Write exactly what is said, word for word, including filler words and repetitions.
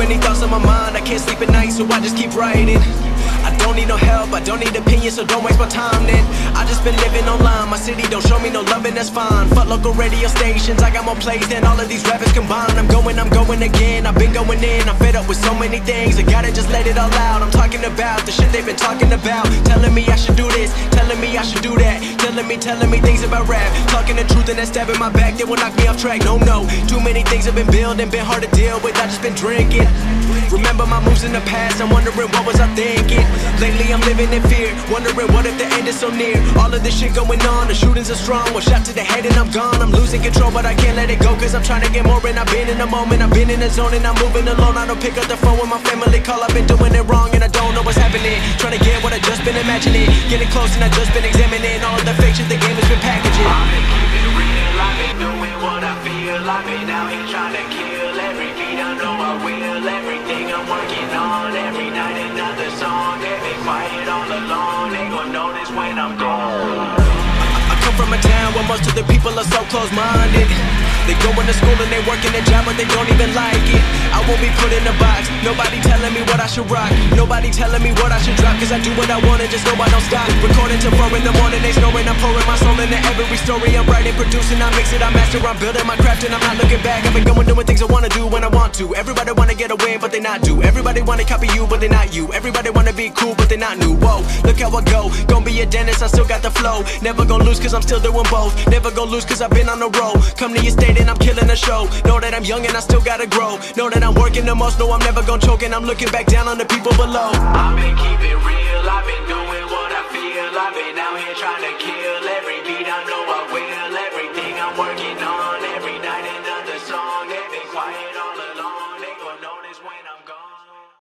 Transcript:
many thoughts on my mind, I can't sleep at night, so I just keep writing. I don't need no help, I don't need opinions, so don't waste my time then. I just been living online, my city don't show me no loving, that's fine. Fuck local radio stations, I got more plays than all of these rappers combined. I'm going, I'm going again, I've been going in, I'm fed up with so many things, I gotta just let it all out. I'm talking about the shit they've been talking about, telling me I should do this, telling me I should do that, telling me, telling me things about rap, talking the truth and that stab in my back, they will knock me off track. No, no, too many things have been building, been hard to deal with, I just been drinking. Remember my moves in the past, I'm wondering what was I thinking. Lately I'm living in fear, wondering what if the end is so near. All of this shit going on, the shootings are strong, one shot to the head and I'm gone. I'm losing control but I can't let it go, cause I'm trying to get more. And I've been in the moment, I've been in the zone, and I'm moving alone. I don't pick up the phone when my family call, I've been doing it wrong and I don't know what's happening. Trying to get what I just been imagining, getting close and I just been examining all of the fake shit the game has been packaging. I've been keeping real, I've been doing what I feel, I've been out here trying to kill every beat, I know I will. Everything I'm working on, every night another song. They've been quiet all along, they gon' notice when I'm gone. I come from a town where most of the people are so close-minded. They going to school and they working a job but they don't even like it. I won't be put in a box, nobody telling me what I should rock, nobody telling me what I should drop, cause I do what I want and just know I don't stop. Recording till four in the morning, they snoring, I'm pouring my soul into every story. I'm writing, producing, I mix it, I master, I'm building my craft and I'm not looking back. I've been going doing things I wanna do when I want to. Everybody wanna get a win but they not do. Everybody wanna copy you but they not you. Everybody wanna be cool but they not new. Whoa, look how I go, gonna be a dentist, I still got the flow. Never gonna lose cause I'm still doing both. Never gonna lose cause I've been on the road. Come to your state and I'm killing the show. Know that I'm young and I still gotta grow. Know that I'm working the most, know I'm never gonna choke, and I'm looking back down on the people below. I've been keeping real, I've been doing what I feel, I've been out here trying to kill